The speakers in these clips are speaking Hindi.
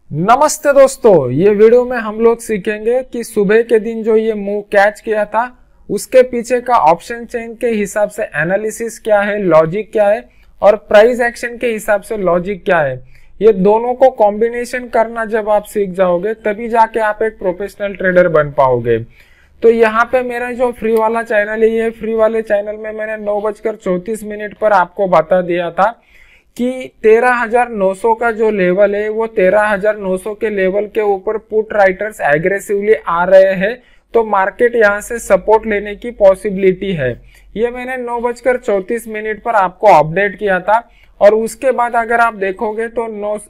नमस्ते दोस्तों, ये वीडियो में हम लोग सीखेंगे कि सुबह के दिन जो ये मूव कैच किया था उसके पीछे का ऑप्शन चेन के हिसाब से एनालिसिस क्या है, लॉजिक क्या है और प्राइस एक्शन के हिसाब से लॉजिक क्या है। ये दोनों को कॉम्बिनेशन करना जब आप सीख जाओगे तभी जाके आप एक प्रोफेशनल ट्रेडर बन पाओगे। तो यहाँ पे मेरा जो फ्री वाला चैनल है, ये फ्री वाले चैनल में मैंने 9:34 पर आपको बता दिया था कि 13,900 का जो लेवल है वो 13,900 के लेवल के ऊपर पुट राइटर्स एग्रेसिवली आ रहे हैं, तो मार्केट यहां से सपोर्ट लेने की पॉसिबिलिटी है। ये मैंने 9:34 पर आपको अपडेट किया था और उसके बाद अगर आप देखोगे तो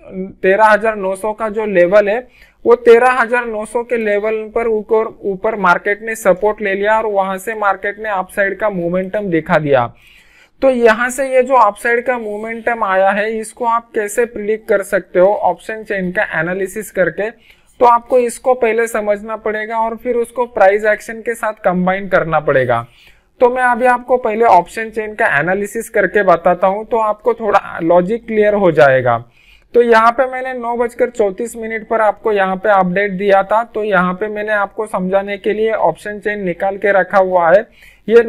13,900 का जो लेवल है वो 13,900 के लेवल पर ऊपर मार्केट ने सपोर्ट ले लिया और वहां से मार्केट ने अपसाइड का मोमेंटम दिखा दिया। तो यहां से ये जो अपसाइड का मोमेंटम आया है इसको आप कैसे प्रिडिक्ट कर सकते हो ऑप्शन चेन का एनालिसिस करके, तो आपको इसको पहले समझना पड़ेगा और फिर उसको प्राइस एक्शन के साथ कंबाइन करना पड़ेगा। तो मैं अभी आपको पहले ऑप्शन चेन का एनालिसिस करके बताता हूं तो आपको थोड़ा लॉजिक क्लियर हो जाएगा। तो यहाँ पे मैंने 9:34 पर आपको यहाँ पे अपडेट दिया था, तो यहाँ पे मैंने आपको समझाने के लिए ऑप्शन चेन निकाल के रखा हुआ है। ये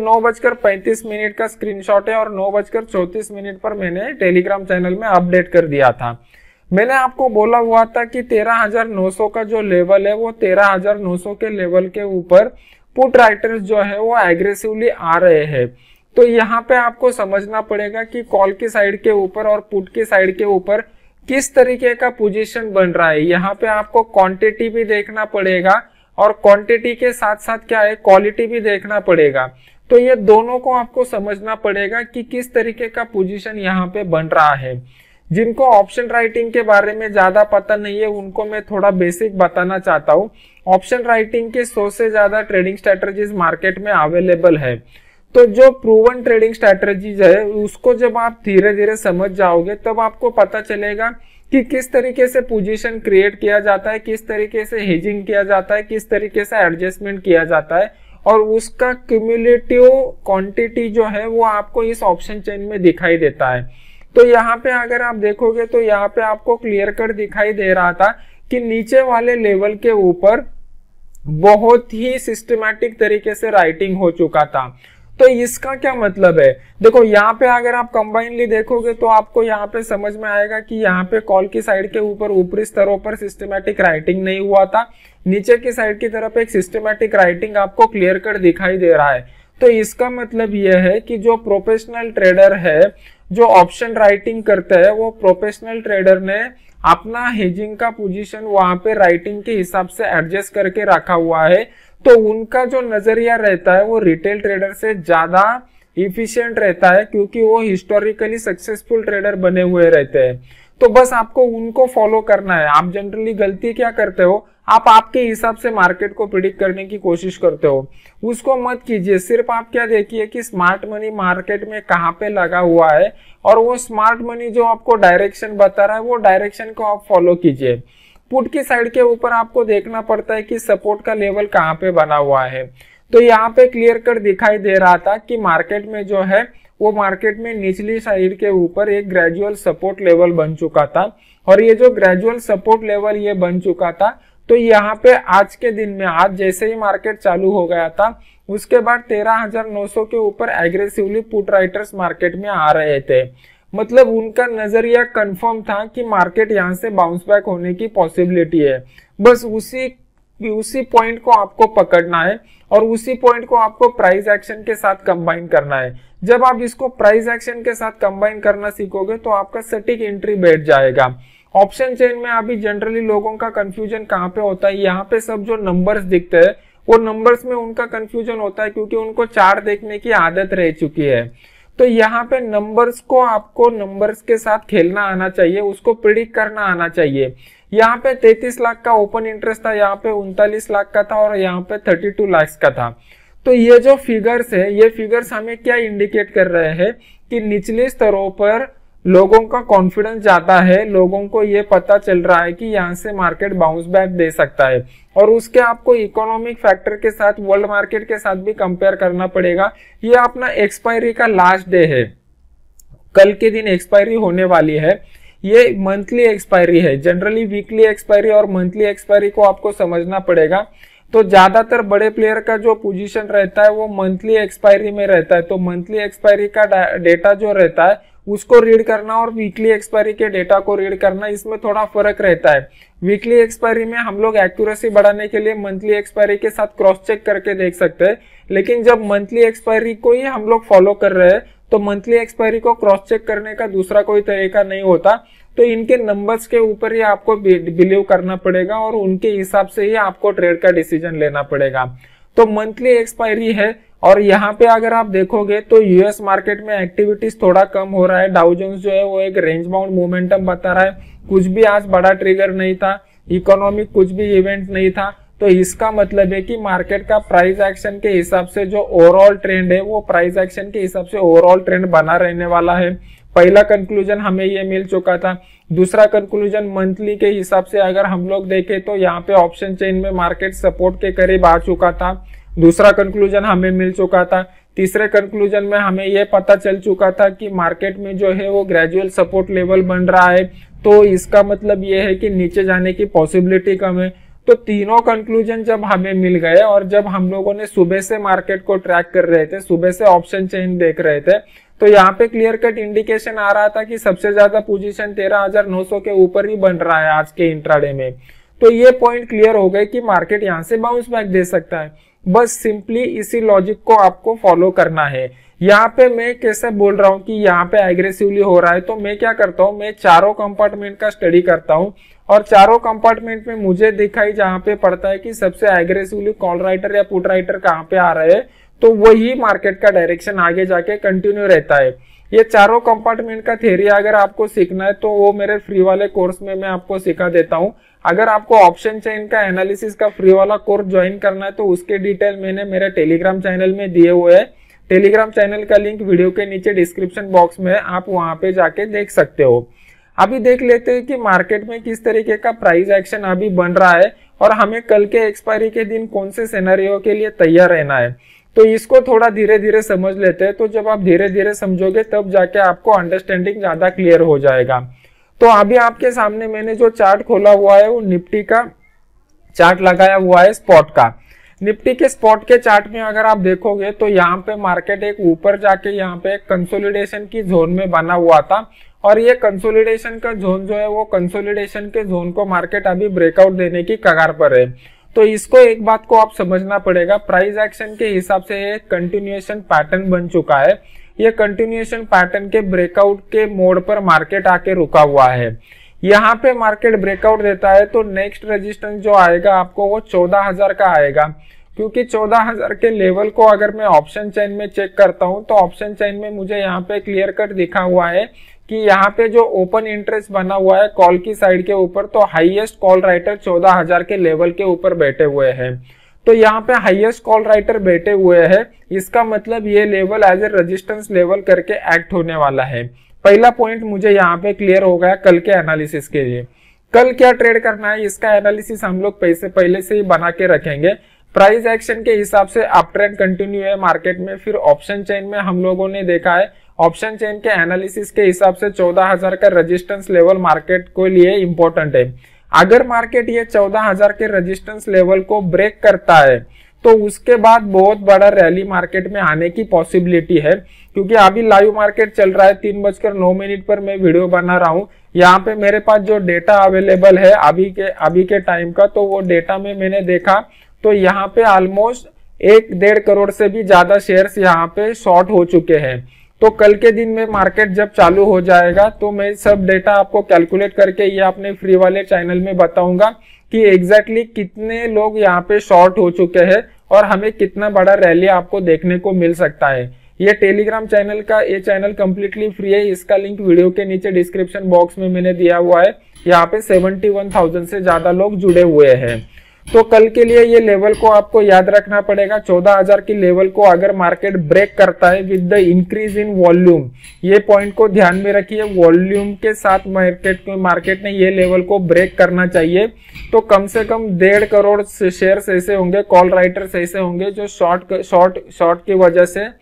9:35 का स्क्रीनशॉट है और 9:34 पर मैंने टेलीग्राम चैनल में अपडेट कर दिया था। मैंने आपको बोला हुआ था कि 13,900 का जो लेवल है वो 13,900 के लेवल के ऊपर पुट राइटर्स जो है वो एग्रेसिवली आ रहे हैं। तो यहाँ पे आपको समझना पड़ेगा कि कॉल की साइड के ऊपर और पुट की साइड के ऊपर किस तरीके का पोजीशन बन रहा है। यहाँ पे आपको क्वांटिटी भी देखना पड़ेगा और क्वांटिटी के साथ साथ क्या है, क्वालिटी भी देखना पड़ेगा। तो ये दोनों को आपको समझना पड़ेगा कि किस तरीके का पोजीशन यहाँ पे बन रहा है। जिनको ऑप्शन राइटिंग के बारे में ज्यादा पता नहीं है उनको मैं थोड़ा बेसिक बताना चाहता हूँ। ऑप्शन राइटिंग के 100 से ज्यादा ट्रेडिंग स्ट्रेटजीज मार्केट में अवेलेबल है। तो जो प्रूवन ट्रेडिंग स्ट्रेटजीज है उसको जब आप धीरे धीरे समझ जाओगे तब आपको पता चलेगा कि किस तरीके से पोजीशन क्रिएट किया जाता है, किस तरीके से हेजिंग किया जाता है, किस तरीके से एडजस्टमेंट किया जाता है और उसका क्यूमुलेटिव क्वांटिटी जो है वो आपको इस ऑप्शन चेन में दिखाई देता है। तो यहाँ पे अगर आप देखोगे तो यहाँ पे आपको क्लियर कट दिखाई दे रहा था कि नीचे वाले लेवल के ऊपर बहुत ही सिस्टमैटिक तरीके से राइटिंग हो चुका था। तो इसका क्या मतलब है, देखो यहाँ पे अगर आप कंबाइनली देखोगे तो आपको यहाँ पे समझ में आएगा कि यहाँ पे कॉल की साइड के ऊपर ऊपरी स्तरों पर सिस्टमैटिक राइटिंग नहीं हुआ था, नीचे की साइड की तरफ एक सिस्टमैटिक राइटिंग आपको क्लियर कट दिखाई दे रहा है। तो इसका मतलब यह है कि जो प्रोफेशनल ट्रेडर है जो ऑप्शन राइटिंग करते हैं वो प्रोफेशनल ट्रेडर ने अपना हेजिंग का पोजीशन वहां पे राइटिंग के हिसाब से एडजस्ट करके रखा हुआ है। तो उनका जो नजरिया रहता है वो रिटेल ट्रेडर से ज्यादा इफिशिएंट रहता है क्योंकि वो हिस्टोरिकली सक्सेसफुल ट्रेडर बने हुए रहते हैं। तो बस आपको उनको फॉलो करना है। आप जनरली गलती क्या करते हो, आप आपके हिसाब से मार्केट को प्रिडिक्ट करने की कोशिश करते हो, उसको मत कीजिए। सिर्फ आप क्या देखिए कि स्मार्ट मनी मार्केट में कहाँ पे लगा हुआ है और वो स्मार्ट मनी जो आपको डायरेक्शन बता रहा है वो डायरेक्शन को आप फॉलो कीजिए। पुट की साइड के ऊपर आपको देखना पड़ता है कि सपोर्ट का लेवल कहाँ पे बना हुआ है। तो यहाँ पे क्लियर कट दिखाई दे रहा था कि मार्केट में जो है वो मार्केट में निचली साइड के ऊपर एक ग्रेजुअल सपोर्ट लेवल बन चुका था और ये जो ग्रेजुअल सपोर्ट लेवल ये बन चुका था तो यहाँ पे आज के दिन में, आज जैसे ही मार्केट चालू हो गया था उसके बाद 13,900 के ऊपर एग्रेसिवली पुट राइटर्स मार्केट में आ रहे थे। मतलब उनका नजरिया कंफर्म था कि मार्केट यहाँ से बाउंस बैक होने की पॉसिबिलिटी है। बस उसी पॉइंट को आपको पकड़ना है और उसी पॉइंट को आपको प्राइस एक्शन के साथ कंबाइन करना है। जब आप इसको प्राइस एक्शन के साथ कंबाइन करना सीखोगे तो आपका सटीक एंट्री बैठ जाएगा। ऑप्शन चेन में अभी जनरली लोगों का कंफ्यूजन कहाँ पे होता है, यहाँ पे सब जो नंबर्स दिखते हैं वो नंबर्स में उनका कंफ्यूजन होता है क्योंकि उनको चार्ट देखने की आदत रह चुकी है। तो यहाँ पे नंबर्स को आपको नंबर्स के साथ खेलना आना चाहिए, उसको प्रिडिक्ट करना आना चाहिए। यहाँ पे 33 लाख का ओपन इंटरेस्ट था, यहाँ पे 39 लाख का था और यहाँ पे 32 लाख का था। तो ये जो फिगर्स है ये फिगर्स हमें क्या इंडिकेट कर रहे हैं कि निचले स्तरों पर लोगों का कॉन्फिडेंस ज्यादा है, लोगों को ये पता चल रहा है कि यहाँ से मार्केट बाउंस बैक दे सकता है और उसके आपको इकोनॉमिक फैक्टर के साथ वर्ल्ड मार्केट के साथ भी कंपेयर करना पड़ेगा। ये अपना एक्सपायरी का लास्ट डे है, कल के दिन एक्सपायरी होने वाली है। ये मंथली एक्सपायरी है। जनरली वीकली एक्सपायरी और मंथली एक्सपायरी को आपको समझना पड़ेगा। तो ज्यादातर बड़े प्लेयर का जो पोजीशन रहता है वो मंथली एक्सपायरी में रहता है। तो मंथली एक्सपायरी का डेटा जो रहता है उसको रीड करना और वीकली एक्सपायरी के डेटा को रीड करना, इसमें थोड़ा फर्क रहता है। वीकली एक्सपायरी में हम लोग एक्यूरेसी बढ़ाने के लिए मंथली एक्सपायरी के साथ क्रॉस चेक करके देख सकते हैं, लेकिन जब मंथली एक्सपायरी को ही हम लोग फॉलो कर रहे हैं तो मंथली एक्सपायरी को क्रॉस चेक करने का दूसरा कोई तरीका नहीं होता। तो इनके नंबर्स के ऊपर ही आपको बिलीव करना पड़ेगा और उनके हिसाब से ही आपको ट्रेड का डिसीजन लेना पड़ेगा। तो मंथली एक्सपायरी है और यहाँ पे अगर आप देखोगे तो यूएस मार्केट में एक्टिविटीज थोड़ा कम हो रहा है। डाउ जोन्स जो है वो एक रेंज बाउंड मोमेंटम बता रहा है, कुछ भी आज बड़ा ट्रिगर नहीं था, इकोनॉमिक कुछ भी इवेंट नहीं था। तो इसका मतलब है कि मार्केट का प्राइस एक्शन के हिसाब से जो ओवरऑल ट्रेंड है वो प्राइस एक्शन के हिसाब से ओवरऑल ट्रेंड बना रहने वाला है। पहला कंक्लूजन हमें ये मिल चुका था। दूसरा कंक्लूजन मंथली के हिसाब से अगर हम लोग देखें तो यहाँ पे ऑप्शन चेन में मार्केट सपोर्ट के करीब आ चुका था, दूसरा कंक्लूजन हमें मिल चुका था। तीसरे कंक्लूजन में हमें यह पता चल चुका था कि मार्केट में जो है वो ग्रेजुअल सपोर्ट लेवल बन रहा है, तो इसका मतलब ये है कि नीचे जाने की पॉसिबिलिटी कम है। तो तीनों कंक्लूजन जब हमें मिल गए और जब हम लोगों ने सुबह से मार्केट को ट्रैक कर रहे थे, सुबह से ऑप्शन चेन देख रहे थे, तो यहाँ पे क्लियर कट इंडिकेशन आ रहा था कि सबसे ज्यादा पोजीशन 13,900 के ऊपर ही बन रहा है आज के इंट्राडे में। तो ये पॉइंट क्लियर हो गए कि मार्केट यहाँ से बाउंस बैक दे सकता है। बस सिंपली इसी लॉजिक को आपको फॉलो करना है। यहाँ पे मैं कैसे बोल रहा हूँ कि यहाँ पे एग्रेसिवली हो रहा है, तो मैं क्या करता हूँ, मैं चारों कंपार्टमेंट का स्टडी करता हूँ और चारों कंपार्टमेंट में मुझे दिखाई जहाँ पे पड़ता है कि सबसे एग्रेसिवली कॉल राइटर या पुट राइटर कहाँ पे आ रहे हैं, तो वही मार्केट का डायरेक्शन आगे जाके कंटिन्यू रहता है। ये चारों कंपार्टमेंट का थ्योरी अगर आपको सीखना है तो वो मेरे फ्री वाले कोर्स में मैं आपको सिखा देता हूँ। अगर आपको ऑप्शन चेन का एनालिसिस का फ्री वाला कोर्स ज्वाइन करना है तो उसके डिटेल मैंने मेरे टेलीग्राम चैनल में दिए हुए हैं। टेलीग्राम चैनल का लिंक वीडियो के नीचे डिस्क्रिप्शन बॉक्स में, आप वहां पे जाके देख सकते हो। अभी देख लेते हैं कि मार्केट में किस तरीके का प्राइस एक्शन अभी बन रहा है और हमें कल के एक्सपायरी के दिन कौन से सिनेरियो के लिए तैयार रहना है। तो इसको थोड़ा धीरे धीरे समझ लेते हैं। तो जब आप धीरे धीरे समझोगे तब जाके आपको अंडरस्टैंडिंग ज्यादा क्लियर हो जाएगा। तो अभी आपके सामने मैंने जो चार्ट खोला हुआ है वो निफ्टी का चार्ट लगाया हुआ है, स्पॉट का। निफ्टी के स्पॉट के चार्ट में अगर आप देखोगे तो यहाँ पे मार्केट एक ऊपर जाके यहाँ पे कंसोलिडेशन की जोन में बना हुआ था और ये कंसोलिडेशन का जोन जो है वो कंसोलिडेशन के जोन को मार्केट अभी ब्रेकआउट देने की कगार पर है। तो इसको एक बात को आप समझना पड़ेगा, प्राइस एक्शन के हिसाब से एक कंटिन्यूएशन पैटर्न बन चुका है। ये कंटिन्यूएशन पैटर्न के ब्रेकआउट के मोड पर मार्केट आके रुका हुआ है। यहाँ पे मार्केट ब्रेकआउट देता है तो नेक्स्ट रेजिस्टेंस जो आएगा आपको वो 14,000 का आएगा, क्योंकि 14,000 के लेवल को अगर मैं ऑप्शन चेन में चेक करता हूँ तो ऑप्शन चेन में मुझे यहाँ पे क्लियर कट दिखा हुआ है कि यहाँ पे जो ओपन इंटरेस्ट बना हुआ है कॉल की साइड के ऊपर, तो हाईएस्ट कॉल राइटर 14,000 के लेवल के ऊपर बैठे हुए हैं। तो यहाँ पे हाईएस्ट कॉल राइटर बैठे हुए हैं, इसका मतलब ये level as a resistance level करके एक्ट होने वाला है। पहला पॉइंट मुझे यहाँ पे क्लियर हो गया कल के एनालिसिस के लिए। कल क्या ट्रेड करना है इसका एनालिसिस हम लोग पहले से ही बना के रखेंगे। प्राइस एक्शन के हिसाब से अप ट्रेंड कंटिन्यू है मार्केट में। फिर ऑप्शन चेन में हम लोगों ने देखा है, ऑप्शन चेन के एनालिसिस के हिसाब से 14,000 का रेजिस्टेंस लेवल मार्केट को लिए इंपॉर्टेंट है। अगर मार्केट ये 14,000 के रेजिस्टेंस लेवल को ब्रेक करता है तो उसके बाद बहुत बड़ा रैली मार्केट में आने की पॉसिबिलिटी है, क्योंकि अभी लाइव मार्केट चल रहा है। 3:09 पर मैं वीडियो बना रहा हूँ। यहाँ पे मेरे पास जो डेटा अवेलेबल है अभी के टाइम का, तो वो डेटा में मैंने देखा तो यहाँ पे ऑलमोस्ट 1-1.5 करोड़ से भी ज्यादा शेयर्स यहाँ पे शॉर्ट हो चुके हैं। तो कल के दिन में मार्केट जब चालू हो जाएगा तो मैं सब डेटा आपको कैलकुलेट करके ये अपने फ्री वाले चैनल में बताऊंगा कि एग्जैक्टली कितने लोग यहाँ पे शॉर्ट हो चुके हैं और हमें कितना बड़ा रैली आपको देखने को मिल सकता है। ये टेलीग्राम चैनल का ये चैनल कंप्लीटली फ्री है, इसका लिंक वीडियो के नीचे डिस्क्रिप्शन बॉक्स में मैंने दिया हुआ है। यहाँ पे 71,000 से ज्यादा लोग जुड़े हुए हैं। तो कल के लिए ये लेवल को आपको याद रखना पड़ेगा। 14,000 की लेवल को अगर मार्केट ब्रेक करता है with the increase in volume, ये पॉइंट को ध्यान में रखिए, वॉल्यूम के साथ मार्केट ने ये लेवल को ब्रेक करना चाहिए। तो कम से कम 1.5 करोड़ शेयर्स ऐसे होंगे, कॉल राइटर्स ऐसे होंगे जो शॉर्ट की वजह से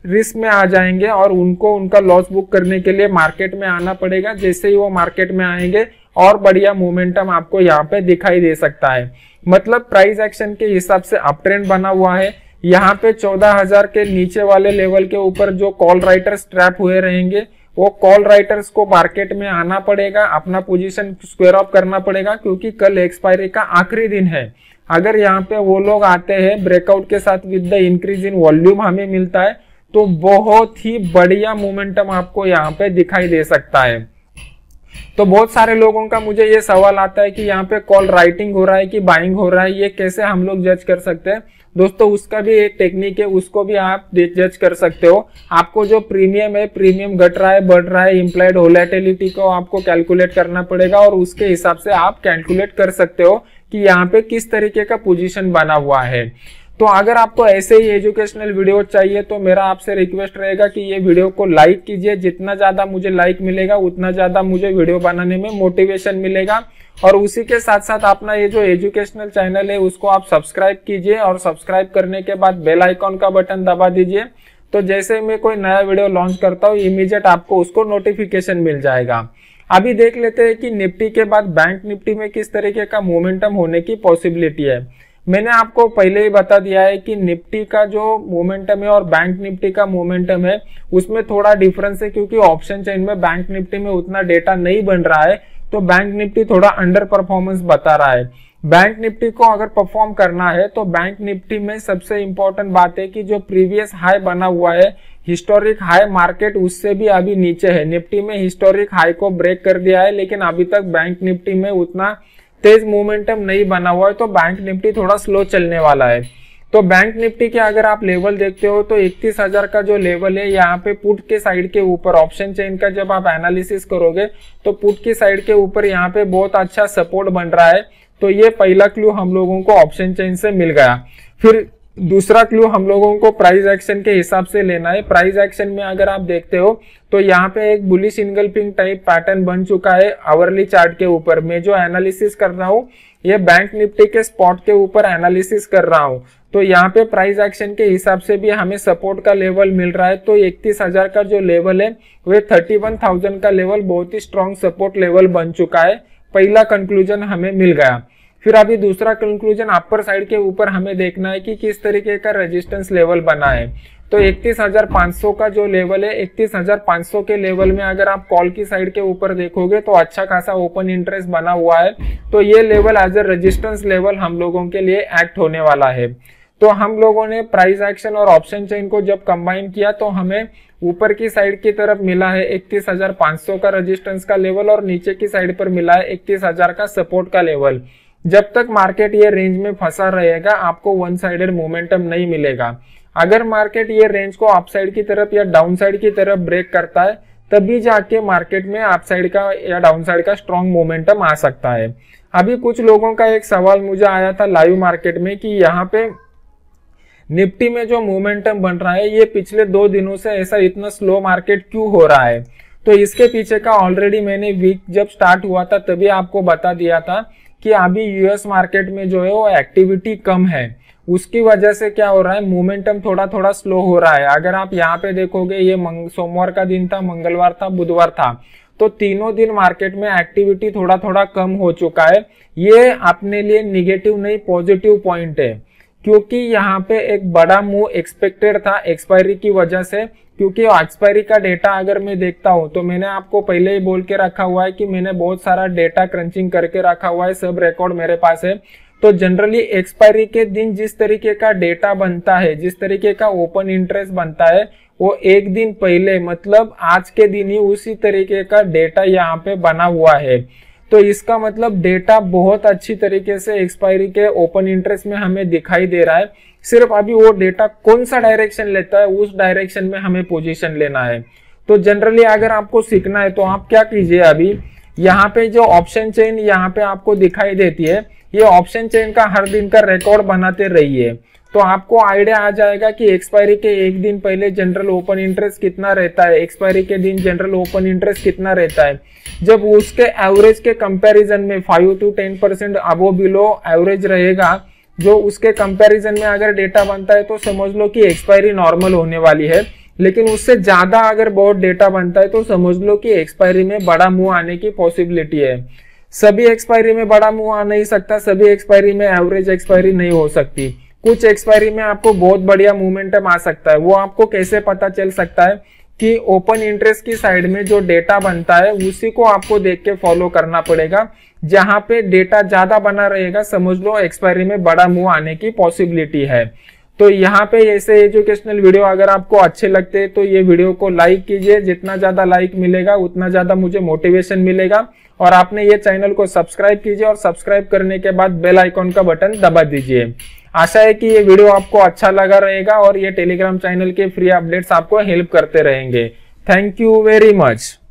रिस्क में आ जाएंगे और उनको उनका लॉस बुक करने के लिए मार्केट में आना पड़ेगा। जैसे ही वो मार्केट में आएंगे और बढ़िया मोमेंटम आपको यहाँ पे दिखाई दे सकता है। मतलब प्राइस एक्शन के हिसाब से अप ट्रेंड बना हुआ है। यहाँ पे 14,000 के नीचे वाले लेवल के ऊपर जो कॉल राइटर्स ट्रैप हुए रहेंगे, वो कॉल राइटर्स को मार्केट में आना पड़ेगा, अपना पोजीशन स्क्वायर ऑफ करना पड़ेगा, क्योंकि कल एक्सपायरी का आखिरी दिन है। अगर यहाँ पे वो लोग आते हैं ब्रेकआउट के साथ with the increase in volume हमें मिलता है, तो बहुत ही बढ़िया मोमेंटम आपको यहाँ पे दिखाई दे सकता है। तो बहुत सारे लोगों का मुझे ये सवाल आता है कि यहाँ पे कॉल राइटिंग हो रहा है कि बाइंग हो रहा है, ये कैसे हम लोग जज कर सकते हैं। दोस्तों उसका भी एक टेक्निक है, उसको भी आप जज कर सकते हो। आपको जो प्रीमियम है, प्रीमियम घट रहा है बढ़ रहा है, इम्प्लाइड वोलेटिलिटी को आपको कैलकुलेट करना पड़ेगा और उसके हिसाब से आप कैलकुलेट कर सकते हो कि यहाँ पे किस तरीके का पोजीशन बना हुआ है। तो अगर आपको ऐसे ही एजुकेशनल वीडियो चाहिए तो मेरा आपसे रिक्वेस्ट रहेगा कि ये वीडियो को लाइक कीजिए। जितना ज्यादा मुझे लाइक मिलेगा उतना ज्यादा मुझे वीडियो बनाने में मोटिवेशन मिलेगा। और उसी के साथ साथ अपना ये जो एजुकेशनल चैनल है उसको आप सब्सक्राइब कीजिए और सब्सक्राइब करने के बाद बेल आइकॉन का बटन दबा दीजिए। तो जैसे मैं कोई नया वीडियो लॉन्च करता हूँ इमीडिएट आपको उसको नोटिफिकेशन मिल जाएगा। अभी देख लेते हैं कि निफ्टी के बाद बैंक निफ्टी में किस तरीके का मोमेंटम होने की पॉसिबिलिटी है। मैंने आपको पहले ही बता दिया है कि निफ्टी का जो मोमेंटम है और बैंक निफ्टी का मोमेंटम है उसमें थोड़ा डिफरेंस है, क्योंकि ऑप्शन चेन में बैंक निफ्टी में उतना डेटा नहीं बन रहा है, तो बैंक निफ्टी थोड़ा अंडर परफॉर्मेंस बता रहा है। बैंक निफ्टी को अगर परफॉर्म करना है तो बैंक निफ्टी में सबसे इंपॉर्टेंट बात है कि जो प्रीवियस हाई बना हुआ है, हिस्टोरिक हाई मार्केट उससे भी अभी नीचे है। निफ्टी में हिस्टोरिक हाई को ब्रेक कर दिया है, लेकिन अभी तक बैंक निफ्टी में उतना तेज मोमेंटम नहीं बना हुआ है, तो बैंक निफ्टी थोड़ा स्लो चलने वाला है। तो बैंक निफ्टी के अगर आप लेवल देखते हो तो 31,000 का जो लेवल है यहाँ पे पुट के साइड के ऊपर ऑप्शन चेन का जब आप एनालिसिस करोगे तो पुट की साइड के ऊपर यहाँ पे बहुत अच्छा सपोर्ट बन रहा है। तो ये पहला क्लू हम लोगों को ऑप्शन चेन से मिल गया। फिर दूसरा क्लू हम लोगों को प्राइस एक्शन के हिसाब से लेना है। प्राइस एक्शन में अगर आप देखते हो तो यहाँ पे एक बुलिश इनगल्फिंग टाइप पैटर्न बन चुका है आवरली चार्ट के ऊपर। मैं जो एनालिसिस कर रहा हूँ ये बैंक निफ्टी के स्पॉट के ऊपर एनालिसिस कर रहा हूँ। तो यहाँ पे प्राइस एक्शन के हिसाब से भी हमें सपोर्ट का लेवल मिल रहा है। तो 31,000 का जो लेवल है वो 31,000 का लेवल बहुत ही स्ट्रॉन्ग सपोर्ट लेवल बन चुका है। पहला कंक्लूजन हमें मिल गया। फिर अभी दूसरा कंक्लूजन अपर साइड के ऊपर हमें देखना है कि किस तरीके का रेजिस्टेंस लेवल बना है। तो 31,500 का जो लेवल है, 31,500 के लेवल में अगर आप कॉल की साइड के ऊपर देखोगे तो अच्छा खासा ओपन इंटरेस्ट बना हुआ है। तो ये level as a resistance level हम लोगों के लिए एक्ट होने वाला है। तो हम लोगों ने प्राइस एक्शन और ऑप्शन चेन को जब कंबाइन किया तो हमें ऊपर की साइड की तरफ मिला है 31,500 का रेजिस्टेंस का लेवल और नीचे की साइड पर मिला है 31,000 का सपोर्ट का लेवल। जब तक मार्केट ये रेंज में फंसा रहेगा आपको वन साइडेड मोमेंटम नहीं मिलेगा। अगर मार्केट ये रेंज को अपसाइड की तरफ या डाउन साइड की तरफ ब्रेक करता है तभी जाके मार्केट में अपसाइड का या डाउन साइड का स्ट्रॉन्ग मोमेंटम आ सकता है। अभी कुछ लोगों का एक सवाल मुझे आया था लाइव मार्केट में कि यहाँ पे निफ्टी में जो मोमेंटम बन रहा है ये पिछले 2 दिनों से ऐसा इतना स्लो मार्केट क्यों हो रहा है। तो इसके पीछे का ऑलरेडी मैंने वीक जब स्टार्ट हुआ था तभी आपको बता दिया था कि अभी यूएस मार्केट में जो है वो एक्टिविटी कम है। उसकी वजह से क्या हो रहा है, मोमेंटम थोड़ा थोड़ा स्लो हो रहा है। अगर आप यहाँ पे देखोगे ये सोमवार का दिन था, मंगलवार था, बुधवार था, तो तीनों दिन मार्केट में एक्टिविटी थोड़ा थोड़ा कम हो चुका है। ये अपने लिए निगेटिव नहीं पॉजिटिव पॉइंट है, क्योंकि यहाँ पे एक बड़ा मूव एक्सपेक्टेड था एक्सपायरी की वजह से। क्योंकि एक्सपायरी का डेटा अगर मैं देखता हूँ तो मैंने आपको पहले ही बोल के रखा हुआ है कि मैंने बहुत सारा डेटा क्रंचिंग करके रखा हुआ है, सब रिकॉर्ड मेरे पास है। तो जनरली एक्सपायरी के दिन जिस तरीके का डेटा बनता है, जिस तरीके का ओपन इंटरेस्ट बनता है, वो एक दिन पहले मतलब आज के दिन ही उसी तरीके का डेटा यहाँ पे बना हुआ है। तो इसका मतलब डेटा बहुत अच्छी तरीके से एक्सपायरी के ओपन इंटरेस्ट में हमें दिखाई दे रहा है। सिर्फ अभी वो डेटा कौन सा डायरेक्शन लेता है उस डायरेक्शन में हमें पोजीशन लेना है। तो जनरली अगर आपको सीखना है तो आप क्या कीजिए, अभी यहाँ पे जो ऑप्शन चेन यहाँ पे आपको दिखाई देती है, ये ऑप्शन चेन का हर दिन का रिकॉर्ड बनाते रहिए। तो आपको आइडिया आ जाएगा कि एक्सपायरी के एक दिन पहले जनरल ओपन इंटरेस्ट कितना रहता है, एक्सपायरी के दिन जनरल ओपन इंटरेस्ट कितना रहता है। जब उसके एवरेज के कंपैरिजन में 5 to 10% अबो बिलो एवरेज रहेगा, जो उसके कंपैरिजन में अगर डेटा बनता है तो समझ लो कि एक्सपायरी नॉर्मल होने वाली है। लेकिन उससे ज्यादा अगर बहुत डेटा बनता है तो समझ लो कि एक्सपायरी में बड़ा मुंह आने की पॉसिबिलिटी है। सभी एक्सपायरी में बड़ा मुंह आ नहीं सकता, सभी एक्सपायरी में एवरेज एक्सपायरी नहीं हो सकती। कुछ एक्सपायरी में आपको बहुत बढ़िया मोमेंटम आ सकता है। वो आपको कैसे पता चल सकता है कि ओपन इंटरेस्ट की साइड में जो डेटा बनता है उसी को आपको देख के फॉलो करना पड़ेगा। जहां पे डेटा ज्यादा बना रहेगा समझ लो एक्सपायरी में बड़ा मुंह आने की पॉसिबिलिटी है। तो यहाँ पे ऐसे एजुकेशनल वीडियो अगर आपको अच्छे लगते हैं तो ये वीडियो को लाइक कीजिए। जितना ज्यादा लाइक मिलेगा उतना ज्यादा मुझे मोटिवेशन मिलेगा। और आपने ये चैनल को सब्सक्राइब कीजिए और सब्सक्राइब करने के बाद बेल आइकॉन का बटन दबा दीजिए। आशा है कि ये वीडियो आपको अच्छा लगा रहेगा और ये टेलीग्राम चैनल के फ्री अपडेट्स आपको हेल्प करते रहेंगे। Thank you very much.